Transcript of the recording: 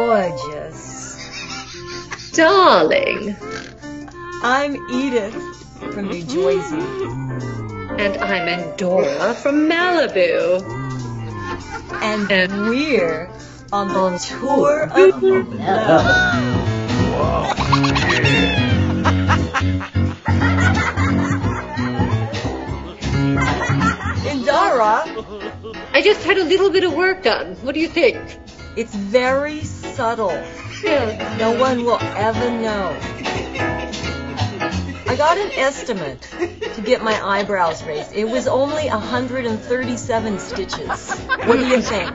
gorgeous. Darling. I'm Edith from New Jersey. And I'm Endora from Malibu. And we're on the tour of love. Endora, I just had a little bit of work done. What do you think? it's very subtle. Yeah. No one will ever know. I got an estimate to get my eyebrows raised. It was only 137 stitches. What do you think?